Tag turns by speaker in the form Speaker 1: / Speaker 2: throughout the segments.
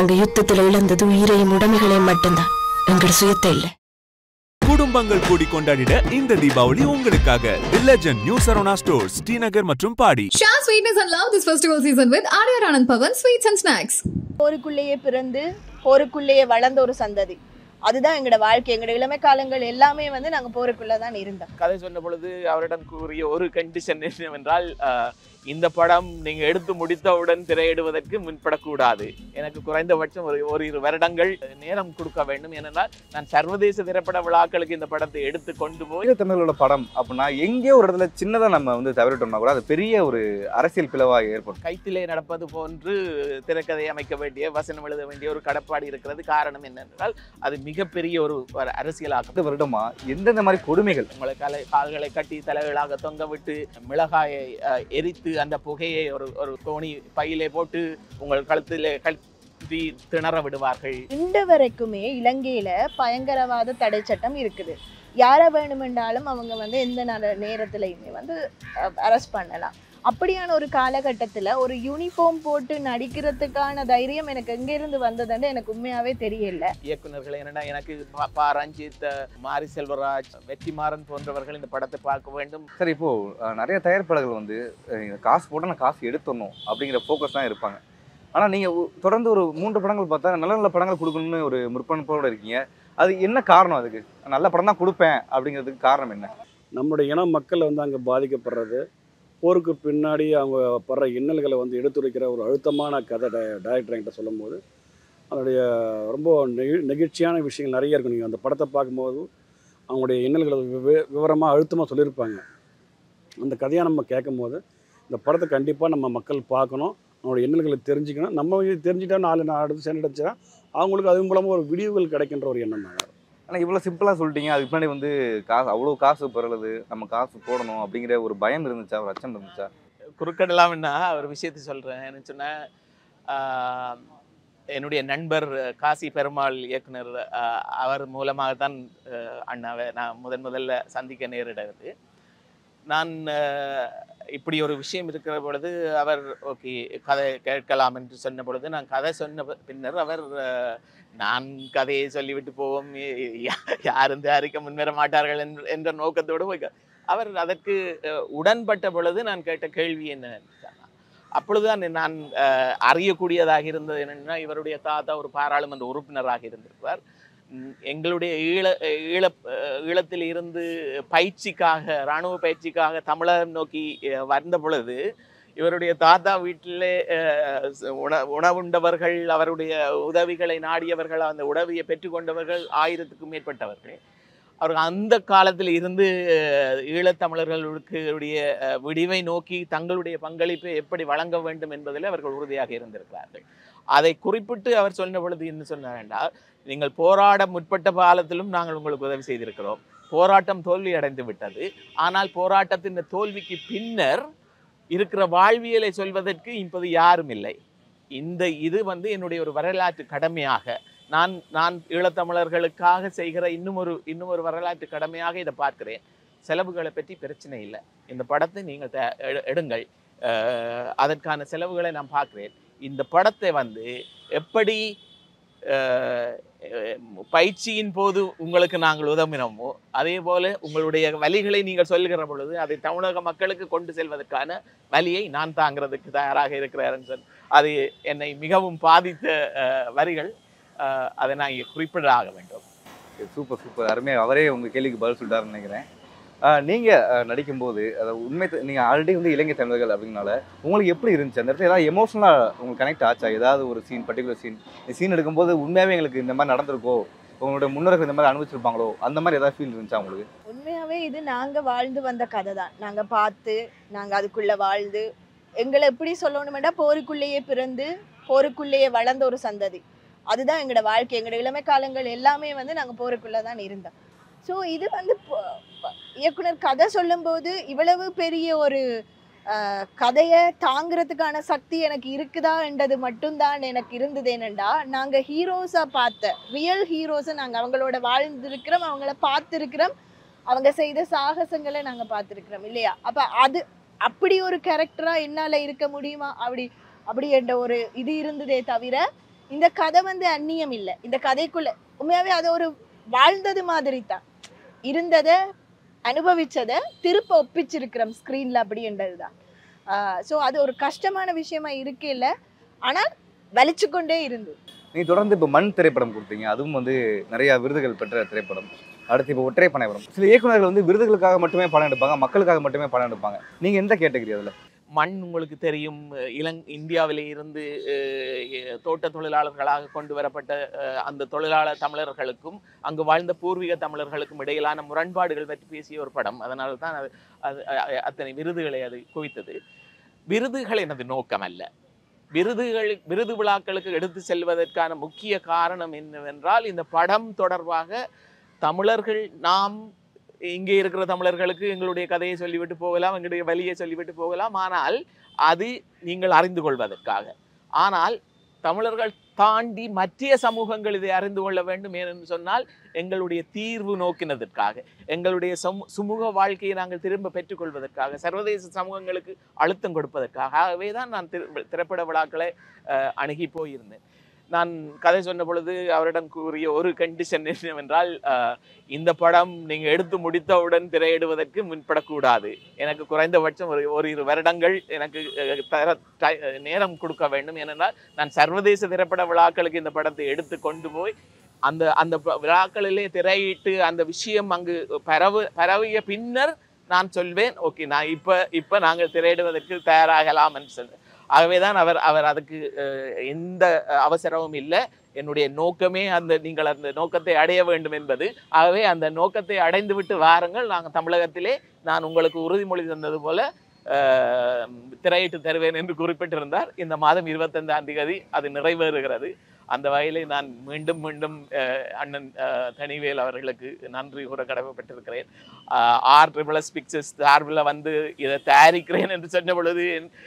Speaker 1: நாங்க யுத்தத்துல இழந்தது உயிரையும் உடைமைகளையும் மட்டும்தான், எங்களோட சுயத்தை இல்ல.
Speaker 2: குடும்பங்கள் கூடி கொண்டாடிட இந்த தீபாவளி உங்களுக்காக the legend new Saravana stores Srinagar மற்றும் Padi.
Speaker 3: Share sweetness and love this festival season with Arya Anand Pavan Sweets and Snacks.
Speaker 4: போருக்குள்ளேயே பிறந்து போருக்குள்ளேயே வளர்ந்த ஒரு சந்ததி. அதுதான் எங்களோட வாழ்க்கை. எங்களோட இளமை காலங்கள் எல்லாமே வந்து நாங்கள் போருக்குள்ளே தான் இருந்தோம்.
Speaker 5: கதை சொன்ன பொழுது அவரிடம் கூறிய ஒரு கண்டிஷன் என்னவென்றால், இந்த படம் நீங்க எடுத்து முடித்தவுடன் திரையிடுவதற்கு முன்படக்கூடாது. எனக்கு குறைந்தபட்சம் ஒரு 2 வருடங்கள் நேரம் கொடுக்க வேண்டும். ஏனென்றால் நான் சர்வதேச திரைப்பட விழாக்களுக்கு இந்த படத்தை எடுத்து கொண்டு போய்
Speaker 6: தமிழோட படம் அப்படின்னா எங்கேயோ ஒரு இடத்துல சின்னதாக நம்ம வந்து தவறிட்டோம்னா கூட அது பெரிய ஒரு அரசியல் பிளவாக ஏற்படும்.
Speaker 5: கைத்திலே நடப்பது போன்று திரைக்கதை அமைக்க வேண்டிய, வசனம் எழுத வேண்டிய ஒரு கடப்பாடு இருக்கிறது. காரணம் என்னென்றால் அது மிகப்பெரிய ஒரு அரசியலாக.
Speaker 6: 10 வருடமா எந்தெந்த மாதிரி கொடுமைகள்,
Speaker 5: உங்களை கால்களை கட்டி தலைகளாக தொங்க விட்டு மிளகாயை எரித்து அந்த புகையை ஒரு கோணி பையிலே போட்டு உங்கள் கழுத்திலே கழுத்தி திணற விடுவார்கள்.
Speaker 4: இந்த வரைக்குமே இலங்கையில பயங்கரவாத தடை சட்டம் இருக்குது. யாரை வேணுமென்றாலும் அவங்க வந்து எந்த நேரத்திலையுமே வந்து அரெஸ்ட் பண்ணலாம். அப்படியான ஒரு காலகட்டத்தில் ஒரு யூனிஃபார்ம் போட்டு நடிக்கிறதுக்கான தைரியம் எனக்கு எங்கேருந்து வந்ததுன்னு எனக்கு உண்மையாகவே தெரியல.
Speaker 5: இயக்குநர்கள் என்னன்னா, எனக்கு ரஞ்சித், மாரி செல்வராஜ், வெற்றிமாறன் போன்றவர்கள் இந்த படத்தை பார்க்க வேண்டும்.
Speaker 6: சரி, இப்போது நிறைய தயாரிப்பாளர்கள் வந்து காசு போட்டால் நான் காசு எடுத்துடணும் அப்படிங்கிற ஃபோக்கஸ் தான் இருப்பாங்க. ஆனால் நீங்கள் தொடர்ந்து ஒரு 3 படங்கள் பார்த்தா நல்ல நல்ல படங்கள் கொடுக்கணும்னு ஒரு முற்பனப்போடு இருக்கீங்க. அது என்ன காரணம்? அதுக்கு நல்ல படம் தான் கொடுப்பேன் அப்படிங்கிறதுக்கு காரணம் என்ன?
Speaker 7: நம்முடைய இன மக்கள் வந்து அங்கே பாதிக்கப்படுறது, போருக்கு பின்னாடி அவங்க படுற இன்னல்களை வந்து எடுத்துரைக்கிற ஒரு அழுத்தமான கதை டைரக்டர் என்கிட்ட சொல்லும் போது அதனுடைய ரொம்ப நெகிழ்ச்சியான விஷயங்கள் நிறைய இருக்கும். நீங்கள் அந்த படத்தை பார்க்கும்போது அவங்களுடைய இன்னல்களை விவரமாக அழுத்தமாக சொல்லியிருப்பாங்க. அந்த கதையை நம்ம கேட்கும் போது இந்த படத்தை கண்டிப்பாக நம்ம மக்கள் பார்க்கணும், அவங்களுடைய இன்னல்களை தெரிஞ்சுக்கணும். நம்ம தெரிஞ்சுட்டா 4 நாடு சென்றடைச்சா அவங்களுக்கு அது மூலமாக ஒரு விடிவுகள் கிடைக்கின்ற ஒரு எண்ணம் தான்.
Speaker 6: ஆனால் இவ்வளோ சிம்பிளாக சொல்லிட்டீங்க. அதுக்கு முன்னாடி வந்து அவ்வளோ காசு பெறலுது, நம்ம காசு போடணும் அப்படிங்கிற ஒரு பயம் இருந்துச்சா, ஒரு அச்சம் இருந்துச்சா?
Speaker 5: குறுக்கடலாம்னா ஒரு விஷயத்தை சொல்கிறேன். என்ன சொன்னால், என்னுடைய நண்பர் காசி பெருமாள் இயக்குனர், அவர் மூலமாக தான் அண்ணாவை நான் முதல்ல சந்திக்க நேரிடுறது. நான் இப்படி ஒரு விஷயம் இருக்கிற பொழுது அவர் ஓகே கதை கேட்கலாம் என்று சொன்ன பொழுது, நான் கதை சொன்ன பின்னர் அவர் நான் கதையை சொல்லிவிட்டு போவோம், யாரும் தயாரிக்க முன்வர மாட்டார்கள் என்ற நோக்கத்தோடு போய் அவர் அதற்கு உடன்பட்ட பொழுது நான் கேட்ட கேள்வி என்ன, அப்பொழுதுதான் நான் அறியக்கூடியதாக இருந்தது என்னென்னா, இவருடைய தாத்தா ஒரு பாராளுமன்ற உறுப்பினராக இருந்திருப்பார். எங்களுடைய ஈழத்தில் இருந்து பயிற்சிக்காக, இராணுவ பயிற்சிக்காக தமிழகம் நோக்கி வந்த பொழுது இவருடைய தாத்தா வீட்டிலே உணவுண்டவர்கள், அவருடைய உதவிகளை நாடியவர்கள், அந்த உதவியை பெற்றுக்கொண்டவர்கள் 1000க்கும் மேற்பட்டவர்கள். அவர்கள் அந்த காலத்தில் இருந்து ஈழத்தமிழர்களுக்கு விடிவை நோக்கி தங்களுடைய பங்களிப்பை எப்படி வழங்க வேண்டும் என்பதில் அவர்கள் உறுதியாக இருந்திருக்கிறார்கள். அதை குறிப்பிட்டு அவர் சொன்ன பொழுது என்ன சொன்னார் என்றால், நீங்கள் போராட முற்பட்ட காலத்திலும் நாங்கள் உங்களுக்கு உதவி செய்திருக்கிறோம். போராட்டம் தோல்வி அடைந்து விட்டது. ஆனால் போராட்டத்தின் தோல்விக்கு பின்னர் இருக்கிற வாழ்வியலை சொல்வதற்கு இப்போது யாரும் இல்லை. இது வந்து என்னுடைய ஒரு வரலாற்று கடமையாக நான் ஈழத்தமிழர்களுக்காக செய்கிற இன்னும் ஒரு வரலாற்று கடமையாக இதை பார்க்கிறேன். செலவுகளை பற்றி பிரச்சனை இல்லை. இந்த படத்தை நீங்கள் எடுங்கள், அதற்கான செலவுகளை நான் பார்க்கிறேன். இந்த படத்தை வந்து எப்படி பயிற்சியின் போது உங்களுக்கு நாங்கள் உதவினோமோ அதே போல உங்களுடைய வலிகளை நீங்கள் சொல்லுகிற பொழுது அதை தமிழக மக்களுக்கு கொண்டு செல்வதற்கான வலியை நான் தாங்கிறதுக்கு தயாராக இருக்கிறேன். அது என்னை மிகவும் பாதித்த வரிகள். அதை நான் இங்கே குறிப்பிடாக வேண்டும்.
Speaker 6: சூப்பர் சூப்பர், அருமையாக அவரே உங்கள் கேள்விக்கு பதில் சொல்லிட்டாருன்னு நினைக்கிறேன். நீங்கள் நடிக்கும்போது அதை நீங்கள் ஆல்ரெடி வந்து இலங்கை தமிழர்கள் அப்படிங்கனால உங்களுக்கு எப்படி இருந்துச்சு? அந்த இடத்துல ஏதாவது எமோஷனலாக உங்களுக்கு கனெக்ட் ஆச்சா? ஏதாவது ஒரு பர்டிகுலர் சீன் எடுக்கும்போது உண்மையாகவே எங்களுக்கு இந்த மாதிரி நடந்திருக்கோ, உங்களோட முன்னோர்கள் இந்த மாதிரி அனுபவிச்சிருப்பாங்களோ, அந்த மாதிரி ஏதாவது ஃபீல் இருந்துச்சா உங்களுக்கு?
Speaker 4: உண்மையாகவே இது நாங்கள் வாழ்ந்து வந்த கதை தான். நாங்கள் பார்த்து நாங்கள் அதுக்குள்ளே வாழ்ந்து, எங்களை எப்படி சொல்லணுமெண்டா போருக்குள்ளேயே பிறந்து போருக்குள்ளேயே வளர்ந்த ஒரு சந்ததி. அதுதான் எங்களோட வாழ்க்கை. எங்களோட இளமை காலங்கள் எல்லாமே வந்து நாங்கள் போருக்குள்ளே தான் இருந்தோம். ஸோ இது வந்து இயக்குனர் கதை சொல்லும்போது இவ்வளவு பெரிய ஒரு கதையை தாங்கிறதுக்கான சக்தி எனக்கு இருக்குதா என்றது மட்டும்தான் எனக்கு இருந்தது. என்னென்னா, நாங்கள் ஹீரோஸாக பார்த்த ரியல் ஹீரோஸை நாங்கள் அவங்களோட வாழ்ந்திருக்கிறோம், அவங்கள பார்த்துருக்கிறோம், அவங்க செய்த சாகசங்களை நாங்கள் பார்த்துருக்குறோம் இல்லையா? அப்போ அப்படி ஒரு கேரக்டராக என்னால் இருக்க முடியுமா அப்படி என்ற ஒரு இது இருந்ததே தவிர இந்த கதை வந்து அந்நியம் இல்லை. இந்த கதைக்குள்ள உண்மையாவே அது ஒரு வாழ்ந்தது மாதிரி தான், இருந்ததை அனுபவிச்சதை திருப்ப ஒப்பிச்சிருக்கிறோம் ஸ்க்ரீன்ல அப்படின்றதுதான். ஸோ அது ஒரு கஷ்டமான விஷயமா இருக்கே இல்லை, ஆனால் வலிச்சு கொண்டே இருந்தது.
Speaker 6: நீங்கள் தொடர்ந்து இப்போ மண் திரைப்படம் கொடுத்தீங்க, அதுவும் வந்து நிறையா விருதுகள் பெற்ற திரைப்படம். அடுத்து இப்போ ஒற்றை பனை மரம். சில இயக்குநர்கள் வந்து விருதுகளுக்காக மட்டுமே படம் எடுப்பாங்க, மக்களுக்காக மட்டுமே படம் எடுப்பாங்க. நீங்கள் எந்த கேட்டகரி அதில்?
Speaker 5: மண் உங்களுக்கு தெரியும், இந்தியாவிலே இருந்து தோட்ட தொழிலாளர்களாக கொண்டு வரப்பட்ட அந்த தொழிலாளர் தமிழர்களுக்கும் அங்கு வாழ்ந்த பூர்வீக தமிழர்களுக்கும் இடையிலான முரண்பாடுகள் பற்றி பேசிய ஒரு படம். அதனால தான் அது அத்தனை விருதுகளை அது குவித்தது. விருதுகள் எனது நோக்கம் அல்ல. விருது விழாக்களுக்கு எடுத்து செல்வதற்கான முக்கிய காரணம் என்னவென்றால், இந்த படம் தொடர்பாக தமிழர்கள், நாம் இங்கே இருக்கிற தமிழர்களுக்கு எங்களுடைய கதையை சொல்லிவிட்டு போகலாம், எங்களுடைய வழியை சொல்லிவிட்டு போகலாம், ஆனால் அது நீங்கள் அறிந்து கொள்வதற்காக. ஆனால் தமிழர்கள் தாண்டி மற்ற சமூகங்கள் இதை அறிந்து கொள்ள வேண்டும் என்று சொன்னால் எங்களுடைய தீர்வு நோக்கினதற்காக, எங்களுடைய சுமூக வாழ்க்கையை நாங்கள் திரும்ப பெற்றுக்கொள்வதற்காக, சர்வதேச சமூகங்களுக்கு அழுத்தம் கொடுப்பதற்காக. ஆகவே தான் நான் திரைப்பட விழாக்களை அணுகி போயிருந்தேன். நான் கதை சொன்ன பொழுது அவரிடம் கூறிய ஒரு கண்டிஷன் என்னவென்றால், இந்த படம் நீங்கள் எடுத்து முடித்தவுடன் திரையிடுவதற்கு முன்படக்கூடாது. எனக்கு குறைந்தபட்சம் ஒரு 2 வருடங்கள் எனக்கு நேரம் கொடுக்க வேண்டும். ஏனென்றால் நான் சர்வதேச திரைப்பட விழாக்களுக்கு இந்த படத்தை எடுத்து கொண்டு போய் அந்த விழாக்களிலே திரையிட்டு அந்த விஷயம் அங்கு பரவிய பின்னர் நான் சொல்வேன், ஓகே, நான் இப்போ நாங்கள் திரையிடுவதற்கு தயாராகலாம் என்று சொல்வேன். ஆகவேதான் அவர் அதுக்கு எந்த அவசரமும் இல்லை. என்னுடைய நோக்கமே நீங்கள் அந்த நோக்கத்தை அடைய வேண்டும் என்பது. ஆகவே அந்த நோக்கத்தை அடைந்து விட்டு வாருங்கள், நாங்கள் தமிழகத்திலே நான் உங்களுக்கு உறுதிமொழி தந்தது போல திரையிட்டு தருவேன் என்று குறிப்பிட்டிருந்தார். இந்த மாதம் 25ஆம் தேதி அது நிறைவேறுகிறது. அந்த வகையிலே நான் மீண்டும் அண்ணன் தனிவேல் அவர்களுக்கு நன்றி கூற கடமைப்பட்டிருக்கிறேன். RSS பிக்சர்ஸ் சார்பில் வந்து இதை தயாரிக்கிறேன் என்று சொன்ன பொழுது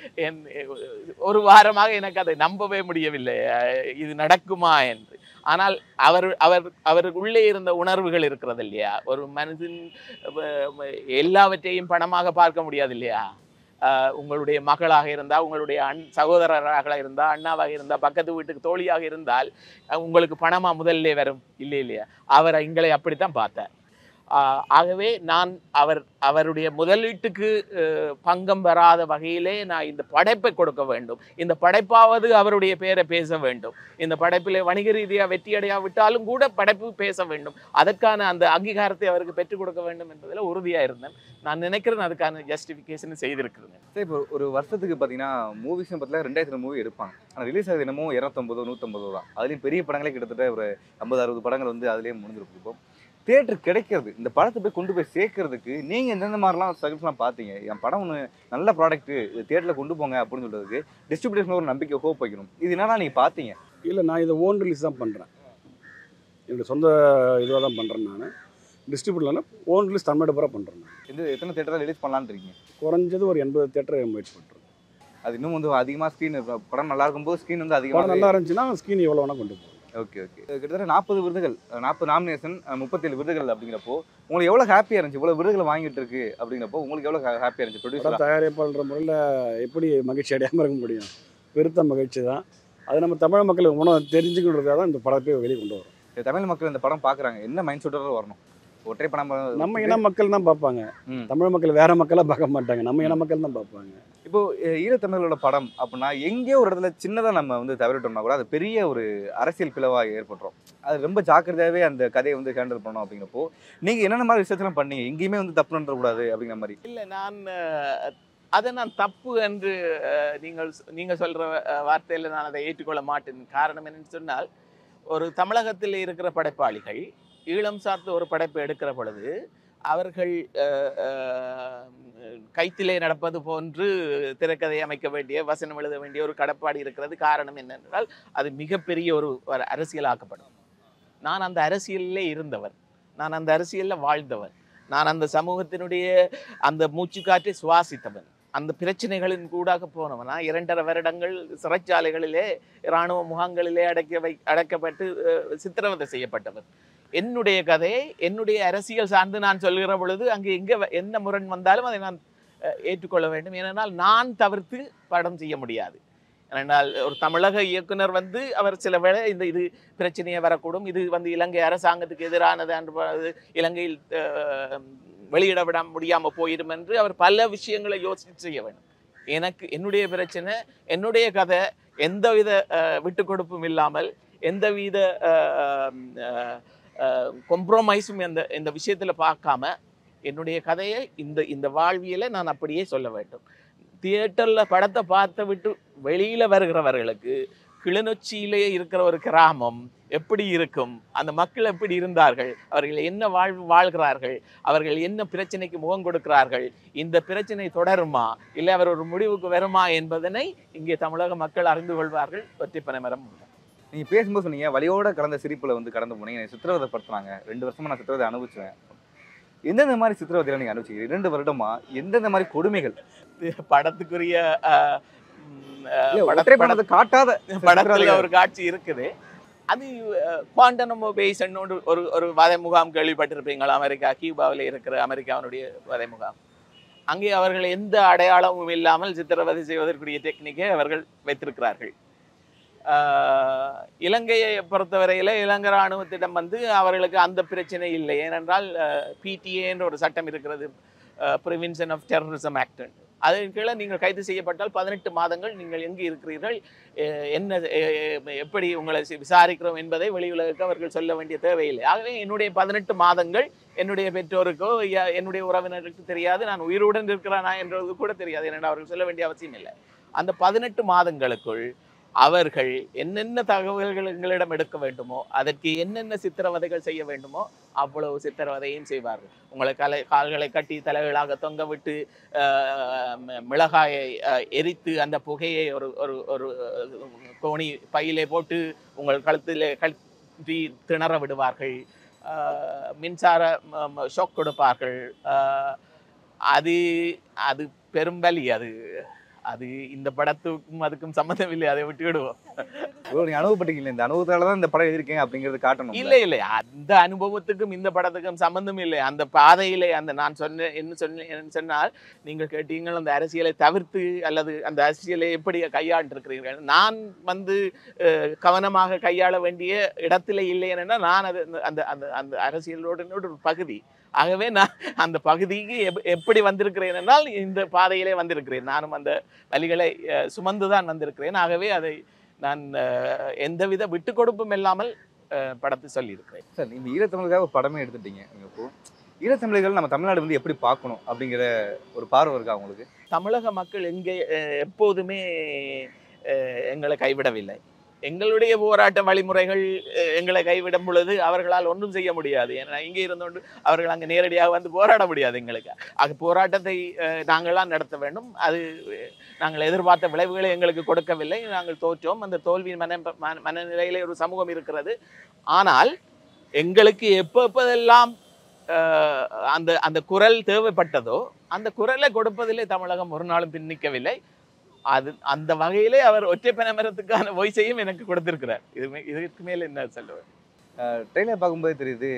Speaker 5: ஒரு வாரமாக எனக்கு அதை நம்பவே முடியவில்லை, இது நடக்குமா என்று. ஆனால் அவர் உள்ளே இருந்த உணர்வுகள் இருக்கிறது இல்லையா, ஒரு மனிதன் எல்லாவற்றையும் பணமாக பார்க்க முடியாது இல்லையா. உங்களுடைய மகளாக இருந்தால், உங்களுடைய சகோதரராக இருந்தால், அண்ணாவாக இருந்தால், பக்கத்து வீட்டுக்கு தோழியாக இருந்தால் உங்களுக்கு பணமா முதல்ல வரும் இல்லையா. அவரை எங்களை அப்படித்தான் பார்த்தார். ஆகவே நான் அவருடைய முதலீட்டுக்கு பங்கம் வராத வகையிலே நான் இந்த படைப்பை கொடுக்க வேண்டும். இந்த படைப்பாவது அவருடைய பேரை பேச வேண்டும். இந்த படைப்பிலே வணிக ரீதியாக வெற்றியடையாவிட்டாலும் கூட படைப்பு பேச வேண்டும். அதற்கான அந்த அங்கீகாரத்தை அவருக்கு பெற்றுக் கொடுக்க வேண்டும் என்பதில் உறுதியாக இருந்தேன். நான் நினைக்கிறேன் அதுக்கான ஜஸ்டிஃபிகேஷன் செய்திருக்கிறேன்.
Speaker 6: இப்போ ஒரு வருஷத்துக்கு பார்த்தீங்கன்னா மூவிஸ் பற்றில 2000 மூவி எடுப்பாங்க. ஆனால் ரிலீஸ் ஆகுது என்னமோ 250 150 தான். அதுலேயும் பெரிய படங்களே கிட்டத்தட்ட ஒரு 50-60 படங்கள் வந்து அதுலேயே முடிஞ்சிருக்கும். தியேட்டர் கிடைக்கிறது, இந்த படத்தை போய் கொண்டு போய் சேர்க்கறதுக்கு நீங்கள் எந்தெந்த மாதிரிலாம் ஸ்ட்ரகிள்ஸ்லாம் பார்த்தீங்க? என் படம் ஒன்று நல்ல ப்ராடக்ட்டு, இது தியேட்டரில் கொண்டு போங்க அப்படின்னு சொல்கிறதுக்கு டிஸ்ட்ரிபியூட்டர்ஸ் ஒரு நம்பிக்கை, ஹோப் வைக்கணும். இது என்னன்னா நீங்கள் பார்த்தீங்க?
Speaker 7: இல்லை, நான் இதை ஓன் ரிலீஸ் தான் பண்ணுறேன். என்னுடைய சொந்த இதுவாக தான் பண்ணுறேன். நான் டிஸ்ட்ரிபியூட்டர்லாம் ஓன் ரிலீஸ் தமிழ்நாடு பண்ணுறேன். நான்
Speaker 6: எத்தனை தியேட்டராக ரிலீஸ் பண்ணலான்னு இருக்கீங்க?
Speaker 7: குறைஞ்சது ஒரு 80 தியேட்டரை முயற்சி பண்ணுறேன்.
Speaker 6: அது இன்னும் வந்து அதிகமாக ஸ்க்ரீன் படம் நல்லா இருக்கும்போது ஸ்க்ரீன் வந்து அதிகமாக
Speaker 7: நல்லா இருந்துச்சுன்னா ஸ்க்ரீன் எவ்வளோ வேணால் கொண்டு போகும்.
Speaker 6: ஓகே. கிட்டத்தட்ட 40 விருதுகள், 40 நாமினேஷன், 37 விருதுகள் அப்படிங்கிறப்போ உங்களுக்கு எவ்வளோ ஹாப்பியாக இருந்துச்சு? இவ்வளோ விருதுகளை வாங்கிட்டு இருக்கு அப்படிங்கிறப்போ உங்களுக்கு எவ்வளோ ஹாப்பியாக இருந்துச்சு? ப்ரொடியூசர்
Speaker 7: தயாரிப்பாளர் முறையில் எப்படி மகிழ்ச்சி அடையாமல் இருக்க முடியும்? பெருத்த மகிழ்ச்சி தான். அது நம்ம தமிழ் மக்களுக்கு உணவு தெரிஞ்சுக்கின்றதாக தான் இந்த படத்தை வெளியே கொண்டு வரும்.
Speaker 6: தமிழ் மக்கள் இந்த படம் பார்க்குறாங்க, என்ன மைண்ட் செட்டோட வரணும்? ஒற்றை படம்
Speaker 7: நம்ம இன மக்கள் தான் பார்ப்பாங்க, தமிழ் மக்கள் வேற மக்களாக பார்க்க மாட்டாங்க, நம்ம இன மக்கள் தான் பார்ப்பாங்க.
Speaker 6: இப்போ ஈழத்தமிழர்களோட படம் அப்படின்னா எங்கேயோ ஒரு இடத்துல சின்னதாக நம்ம வந்து தவறிட்டோம்னா கூட அது பெரிய ஒரு அரசியல் பிளவாக ஏற்பட்டுரும். அது ரொம்ப ஜாக்கிரதையாகவே அந்த கதையை வந்து ஹேண்டில் பண்ணணும். அப்படிங்கிறப்போ நீங்கள் என்னென்ன மாதிரி விஷயத்தெல்லாம் பண்ணீங்க? எங்கேயுமே வந்து தப்பு நடக்கூடாது அப்படிங்கிற மாதிரி.
Speaker 5: இல்லை, அதை நான் தப்பு என்று நீங்கள் சொல்கிற வார்த்தையில் நான் அதை ஏற்றுக்கொள்ள மாட்டேன். காரணம் என்னன்னு சொன்னால், ஒரு தமிழகத்தில் இருக்கிற படைப்பாளிகள் ஈழம் சார்ந்த ஒரு படைப்பை எடுக்கிற பொழுது அவர்கள் கைத்திலே நடப்பது போன்று திரைக்கதை அமைக்க வேண்டிய, வசனம் எழுத வேண்டிய ஒரு கடப்பாடு இருக்கிறது. காரணம் என்னென்றால் அது மிகப்பெரிய ஒரு அரசியலாக்கப்படும். நான் அந்த அரசியலிலே இருந்தவர், நான் அந்த அரசியலில் வாழ்ந்தவர், நான் அந்த சமூகத்தினுடைய அந்த மூச்சுக்காற்றை சுவாசித்தவன், அந்த பிரச்சனைகளின் கூடாக போனவன். 2.5 வருடங்கள் சிறைச்சாலைகளிலே, இராணுவ முகாம்களிலே அடைக்கப்பட்டு சித்திரவதை செய்யப்பட்டவர். என்னுடைய கதையை என்னுடைய அரசியல் சார்ந்து நான் சொல்கிற பொழுது அங்கே என்ன முரண் வந்தாலும் அதை நான் ஏற்றுக்கொள்ள வேண்டும். ஏனென்றால் நான் தவிர்த்து படம் செய்ய முடியாது. ஏனென்றால் ஒரு தமிழக இயக்குனர் வந்து அவர் சில வேளை இது பிரச்சனையை வரக்கூடும், இது இலங்கை அரசாங்கத்துக்கு எதிரானது என்று இலங்கையில் வெளியிட விட முடியாமல் போயிடும் என்று அவர் பல விஷயங்களை யோசித்து செய்ய வேண்டும். என்னுடைய பிரச்சனை, என்னுடைய கதை எந்தவித விட்டு கொடுப்பும் இல்லாமல், எந்தவித கொம்ப்ரமைஸும் இந்த விஷயத்தில் பார்க்காம என்னுடைய கதையை இந்த வாழ்வியலை நான் அப்படியே சொல்ல வேண்டும். தியேட்டரில் படத்தை பார்த்து விட்டு வெளியில் வருகிறவர்களுக்கு கிளிநொச்சியிலே இருக்கிற ஒரு கிராமம் எப்படி இருக்கும், அந்த மக்கள் எப்படி இருந்தார்கள், அவர்கள் என்ன வாழ்கிறார்கள், அவர்கள் என்ன பிரச்சனைக்கு முகம் கொடுக்கிறார்கள், இந்த பிரச்சனை தொடருமா இல்லை அவர் ஒரு முடிவுக்கு வருமா என்பதனை இங்கே தமிழக மக்கள் அறிந்து கொள்வார்கள். ஒற்றை பனை மரம்.
Speaker 6: நீங்கள் பேசும்போது சொன்னீங்க வலியோட கலந்த சிரிப்பில் கடந்து போனீங்க, சித்திரவதை படுத்துனாங்க. 2 வருஷமா நான் சித்திரவதை அனுபவிச்சேன். எந்தெந்த மாதிரி சித்திரவதையில நீங்கள் அனுபவிச்சிங்க? 2 வருடமா எந்தெந்த மாதிரி கொடுமைகள்?
Speaker 5: படத்துக்குரிய
Speaker 6: காட்டாத
Speaker 5: படத்துல ஒரு காட்சி இருக்குது. அது குவாண்டனமோ பேஸ்ன்னு ஒரு வதை முகாம் கேள்விப்பட்டிருப்பீங்களா? அமெரிக்கா கியூபாவில் இருக்கிற அமெரிக்காவினுடைய வதை முகாம். அங்கே அவர்கள் எந்த அடையாளமும் இல்லாமல் சித்திரவதை செய்வதற்குரிய டெக்னிக்கை அவர்கள் வைத்திருக்கிறார்கள். இலங்கையை பொறுத்தவரையில் இலங்கை இராணுவத்திடம் அவர்களுக்கு அந்த பிரச்சனை இல்லை. ஏனென்றால் PTA என்ற ஒரு சட்டம் இருக்கிறது, ப்ரிவென்ஷன் ஆஃப் டெரரிசம் ஆக்ட். அதன் கீழே நீங்கள் கைது செய்யப்பட்டால் 18 மாதங்கள் நீங்கள் எங்கே இருக்கிறீர்கள், என்ன எப்படி உங்களை விசாரிக்கிறோம் என்பதை வெளியுலகுக்கு அவர்கள் சொல்ல வேண்டிய தேவையில்லை. ஆகவே என்னுடைய 18 மாதங்கள் என்னுடைய பெற்றோருக்கோ என்னுடைய உறவினருக்கு தெரியாது, நான் உயிருடன் இருக்கிறானா என்றது கூட தெரியாது. ஏனென்றால் அவர்கள் சொல்ல வேண்டிய அவசியம் இல்லை. அந்த 18 மாதங்களுக்குள் அவர்கள் என்னென்ன தகவல்கள் எங்களிடம் எடுக்க வேண்டுமோ, அதற்கு என்னென்ன சித்திரவதைகள் செய்ய வேண்டுமோ அவ்வளவு சித்திரவதையும் செய்வார்கள். உங்களை கால்களை கட்டி தலைகளாக தொங்க விட்டு மிளகாயை எரித்து அந்த புகையை ஒரு கோணி பையிலே போட்டு உங்கள் கழுத்திலே கழட்டி திணற விடுவார்கள். மின்சார ஷாக் கொடுப்பார்கள். அது அது பெரும்பலி. அது இந்த படத்துக்கும் அதுக்கும் சம்மந்தம் இல்லை, அதை விட்டுவிடுவோம்.
Speaker 6: நீங்க அனுபவப்பட்டீங்களா? இந்த அனுபவத்தால தான் இந்த படம் எழுதிருக்கீங்க அப்படிங்கறது காட்டணும்.
Speaker 5: இல்லை, அந்த அனுபவத்துக்கும் இந்த படத்துக்கும் சம்பந்தம் இல்லை. அந்த பாதையிலே நான் என்ன சொன்னால், நீங்கள் கேட்டீங்கள் அந்த அரசியலை தவிர்த்து அல்லது அந்த அரசியலை எப்படி கையாண்டிருக்கிறீர்கள். நான் கவனமாக கையாள வேண்டிய இடத்திலே இல்லை. ஏன்னா நான் அந்த அந்த அரசியலோட ஒரு பகுதி. ஆகவே நான் அந்த பகுதிக்கு எப்படி வந்திருக்கிறேன் என்றால் இந்த பாதையிலே வந்திருக்கிறேன். நானும் அந்த வழிகளை சுமந்துதான் வந்திருக்கிறேன். ஆகவே அதை நான் எந்தவித விட்டு கொடுப்பும் இல்லாமல் படத்தை சொல்லியிருக்கிறேன்.
Speaker 6: சார், இந்த ஈழத்தமிழுக்காக ஒரு படமே எடுத்துட்டீங்க. இப்போ ஈழத்தமிழர்கள் நம்ம தமிழ்நாடு எப்படி பார்க்கணும் அப்படிங்கிற ஒரு பார்வை இருக்கா உங்களுக்கு?
Speaker 5: தமிழக மக்கள் எப்போதுமே எங்களை கைவிடவில்லை. எங்களுடைய போராட்ட வழிமுறைகள் எங்களை கைவிடும் பொழுது அவர்களால் ஒன்றும் செய்ய முடியாது. ஏன்னா இங்கே இருந்தோண்டு அவர்கள் அங்கே நேரடியாக போராட முடியாது. எங்களுக்கு போராட்டத்தை நாங்களாம் நடத்த வேண்டும். அது நாங்கள் எதிர்பார்த்த விளைவுகளை எங்களுக்கு கொடுக்கவில்லை. நாங்கள் தோற்றோம். அந்த தோல்வியின் மனநிலையிலே ஒரு சமூகம் இருக்கிறது. ஆனால் எங்களுக்கு எப்போதெல்லாம் அந்த குரல் தேவைப்பட்டதோ அந்த குரலை கொடுப்பதிலே தமிழகம் ஒரு நாளும் பின்னிக்கவில்லை. அந்த வகையிலே அவர் ஒற்றை பனை மரத்துக்கான வாய்ஸையும் எனக்கு கொடுத்திருக்கிறார். இதுக்கு மேல என்ன சொல்லுவேன்?
Speaker 6: ட்ரெயிலர் பார்க்கும்போது தெரியுது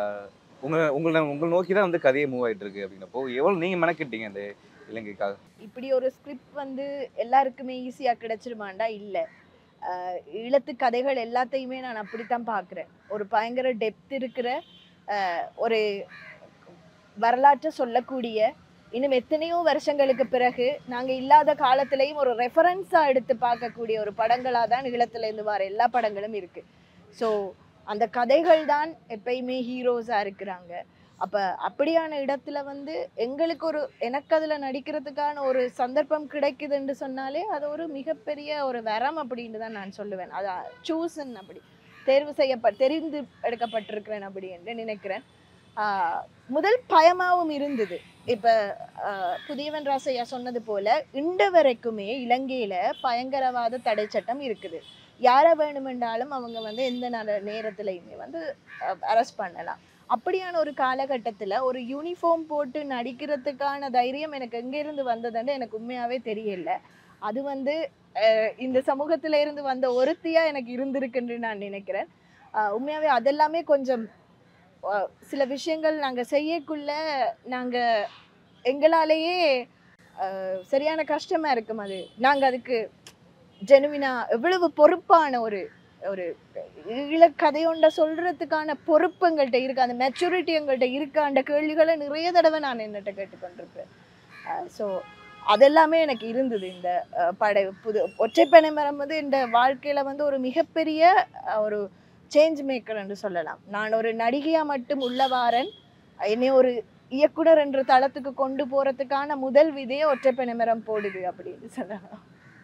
Speaker 6: உங்களை நோக்கி தான் கதையை மூவ் ஆகிட்டு இருக்கு. அப்படின்னப்போ எவ்வளவு நீங்க மெனக்கிட்டீங்க இந்த இலங்கைக்காக?
Speaker 4: இப்படி ஒரு ஸ்கிரிப்ட் எல்லாருக்குமே ஈஸியாக கிடைச்சிருமாண்டா இல்லை. ஈழத்து கதைகள் எல்லாத்தையுமே நான் அப்படித்தான் பார்க்குறேன். ஒரு பயங்கர டெப்த் இருக்கிற ஒரு வரலாற்றை சொல்லக்கூடிய, இன்னும் எத்தனையோ வருஷங்களுக்கு பிறகு நாங்கள் இல்லாத காலத்திலையும் ஒரு ரெஃபரன்ஸாக எடுத்து பார்க்கக்கூடிய ஒரு படங்களாக தான் ஈழத்துலேருந்து வர எல்லா படங்களும் இருக்குது. ஸோ அந்த கதைகள் தான் எப்பயுமே ஹீரோஸாக இருக்கிறாங்க. அப்போ அப்படியான இடத்துல எங்களுக்கு எனக்கு அதில் நடிக்கிறதுக்கான ஒரு சந்தர்ப்பம் கிடைக்குதுன்னு சொன்னாலே அது ஒரு மிகப்பெரிய ஒரு வரம் அப்படின்னு தான் நான் சொல்லுவேன். அது சூஸன் அப்படி தெரிந்து எடுக்கப்பட்டிருக்கிறேன் அப்படி என்று நினைக்கிறேன். முதல் பயமாகவும் இருந்தது. இப்போ புதியவன் ராசையா சொன்னது போல இன்று வரைக்குமே இலங்கையில் பயங்கரவாத தடை சட்டம் இருக்குது. யாரை வேணுமென்றாலும் அவங்க எந்த நேரத்துலையுமே அரெஸ்ட் பண்ணலாம். அப்படியான ஒரு காலகட்டத்தில் ஒரு யூனிஃபார்ம் போட்டு நடிக்கிறதுக்கான தைரியம் எனக்கு எங்கேருந்து வந்ததுன்னு எனக்கு உண்மையாகவே தெரியல. அது இந்த சமூகத்தில இருந்து வந்த ஒருத்தியாக எனக்கு இருந்திருக்குன்னு நான் நினைக்கிறேன். உண்மையாகவே அதெல்லாமே கொஞ்சம் சில விஷயங்கள் நாங்கள் செய்யக்குள்ள நாங்கள் எங்களாலேயே சரியான கஷ்டமாக இருக்கும். அது நாங்கள் அதுக்கு ஜெனுவினா எவ்வளவு பொறுப்பான ஒரு ஒரு கதையொண்ட சொல்றதுக்கான பொறுப்பு எங்கள்கிட்ட இருக்கு, அந்த மெச்சூரிட்டி எங்கள்கிட்ட இருக்கான்ற கேள்விகளை நிறைய தடவை நான் என்னட்ட கேட்டுக்கொண்டிருப்பேன். ஸோ அதெல்லாமே எனக்கு இருந்தது. இந்த ஒற்றை பனை மரம் வந்து இந்த வாழ்க்கையில வந்து ஒரு மிகப்பெரிய ஒரு சேஞ்ச் மேக்கர் என்று சொல்லலாம். நான் ஒரு நடிகையா மட்டும் உள்ளவாரன், என்னை ஒரு இயக்குனர் என்ற தளத்துக்கு கொண்டு போறதுக்கான முதல் விதையை ஒற்றை பனை மரம் போடுது அப்படின்னு சொல்லலாம்.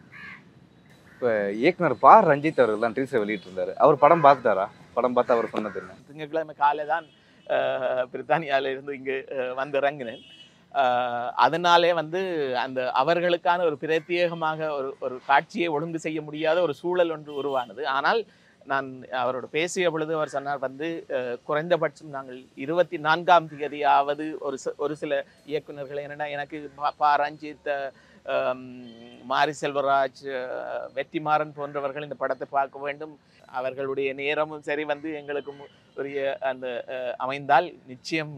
Speaker 6: இப்போ இயக்குனர் பா ரஞ்சித் அவர்கள் தான் டீசர் வெளியிட்டிருந்தாரு. அவர் படம் பார்த்துட்டாரா? படம் பார்த்து அவர் சொன்னது என்ன?
Speaker 5: திங்கட்கிழமை காலை தான் பிரித்தானியாவில இருந்து இங்கு வந்து இறங்கினேன். அதனாலே வந்து அந்த அவர்களுக்கான ஒரு பிரத்யேகமாக ஒரு காட்சியை ஒழுங்கு செய்ய முடியாத ஒரு சூழல் ஒன்று உருவானது. ஆனால் நான் அவரோட பேசிய பொழுது அவர் சொன்னார் வந்து குறைந்தபட்சம் நாங்கள் 24ஆம் தேதியாவது ஒரு சில இயக்குநர்களை, என்னென்னா எனக்கு பா ரஞ்சித், மாரி செல்வராஜ், வெற்றிமாறன் போன்றவர்கள் இந்த படத்தை பார்க்க வேண்டும். அவர்களுடைய நேரமும் சரி வந்து எங்களுக்கு உரிய அந்த அமைந்தால் நிச்சயம்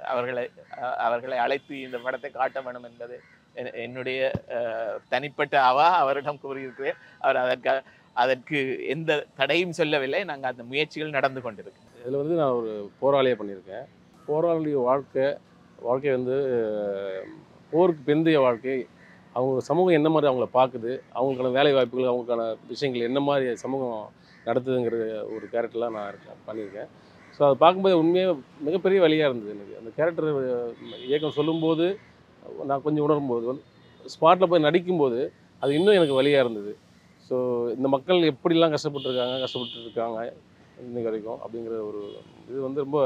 Speaker 5: அவர்களை அழைத்து இந்த படத்தை காட்ட வேண்டும் என்பது என்னுடைய தனிப்பட்ட அவரிடம் கூறியிருக்கிறேன். அவர் அதற்கு எந்த தடையும் சொல்லவில்லை. நாங்கள் அந்த முயற்சிகள் நடந்து கொண்டிருக்கோம்.
Speaker 8: இதில் வந்து நான் ஒரு போராளியாக பண்ணியிருக்கேன். போராளிய வாழ்க்கை வந்து போருக்கு பிந்தைய வாழ்க்கை, அவங்க சமூகம் என்ன மாதிரி அவங்கள பார்க்குது, அவங்களுக்கான வேலை வாய்ப்புகள், அவங்களுக்கான விஷயங்கள் என்ன மாதிரி சமூகம் நடத்துதுங்கிற ஒரு கேரக்டர்லாம் நான் பண்ணியிருக்கேன். ஸோ அதை பார்க்கும்போது உண்மையாக மிகப்பெரிய வழியாக இருந்தது எனக்கு. அந்த கேரக்டர் இயக்கம் சொல்லும்போது நான் கொஞ்சம் உணரும்போது ஸ்பாட்டில் போய் நடிக்கும்போது அது இன்னும் எனக்கு வழியாக இருந்தது. ஸோ இந்த மக்கள் எப்படிலாம் கஷ்டப்பட்டுருக்காங்க இன்னைக்கு வரைக்கும் அப்படிங்கிற ஒரு இது வந்து ரொம்ப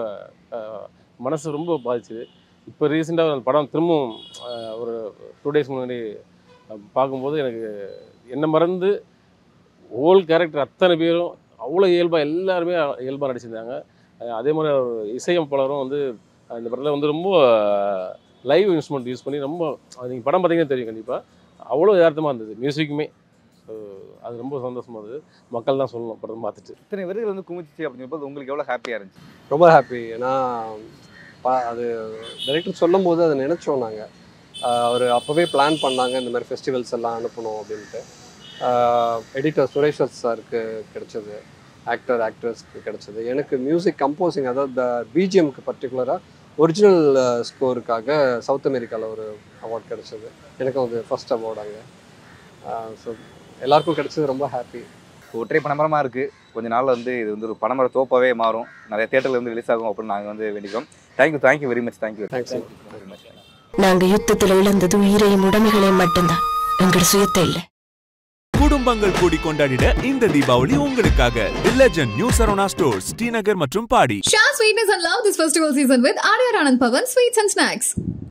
Speaker 8: மனசு ரொம்ப பாதிச்சுது. இப்போ ரீசெண்டாக அந்த படம் திரும்பவும் ஒரு 2 days முன்னாடி பார்க்கும்போது எனக்கு என்ன மறந்து ஹோல் கேரக்டர் அத்தனை பேரும் அவ்வளோ இயல்பாக எல்லாருமே இயல்பாக நடிச்சிருந்தாங்க. அதே மாதிரி இசையமைப்பாளரும் வந்து இந்த படத்தில் வந்து ரொம்ப லைவ் இன்ஸ்ட்ருமெண்ட் யூஸ் பண்ணி ரொம்ப, நீங்கள் படம் பார்த்தீங்கன்னா தெரியும் கண்டிப்பாக, அவ்வளோ யதார்த்தமாக இருந்தது மியூசிக்குமே. ஸோ அது ரொம்ப சந்தோஷமாக இருந்தது. மக்கள் தான் சொல்லணும் படம் பார்த்துட்டு.
Speaker 6: இத்தனை விருதுகள் வந்து குமிச்சிச்சு அப்படிங்கும்போது உங்களுக்கு எவ்வளோ ஹாப்பியாக இருந்துச்சு?
Speaker 9: ரொம்ப ஹாப்பி. ஏன்னா அது டைரக்டர் சொல்லும் போது அதை நினச்சோம் நாங்கள். அவர் அப்போவே பிளான் பண்ணாங்க இந்த மாதிரி ஃபெஸ்டிவல்ஸ் எல்லாம் அனுப்பணும் அப்படின்ட்டு. எடிட்டர் சுரேஷ் சாருக்கு கிடைச்சது, ஆக்டர்ஸ்க்கு கிடைச்சது. எனக்கு மியூசிக் கம்போசிங், அதாவது பிஜிஎம்க்கு பர்டிகுலராக ஒரிஜினல் ஸ்கோருக்காக சவுத் அமெரிக்காவில் ஒரு அவார்ட் கிடைச்சது. எனக்கும் அது ஃபர்ஸ்ட் அவார்டாங்க. ஸோ எல்லாருக்கும் கிடைச்சது ரொம்ப ஹாப்பி.
Speaker 6: ஒற்றை பனைமரமாக இருக்குது. கொஞ்ச நாள் வந்து இது வந்து ஒரு பனைமர தோப்பாகவே மாறும், நிறைய தேட்டரில் வந்து ரிலீஸ் ஆகும் அப்படின்னு நாங்கள் வந்து வேண்டிக்கிறோம். Thank you very much. Thank you very much.
Speaker 1: நாங்கள் யுத்தத்தில் இழந்தது உயிரையும் உடைமைகளையும் மட்டும்தான், எங்கள் சுயத்தை இல்லை.
Speaker 2: குடும்பங்கள் கூடி கொண்டாடிட இந்த தீபாவளி உங்களுக்காக the legend new Saravana stores, Srinagar மற்றும் Padi.
Speaker 3: Share sweetness and love this festival season with ADVERTISEMENT Sweets and Snacks.